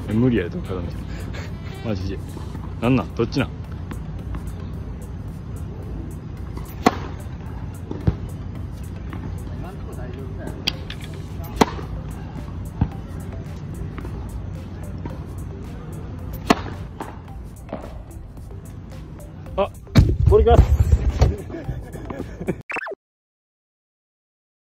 無理やとかかんじゃんマジで。なんなんどっちなん。あ、これか。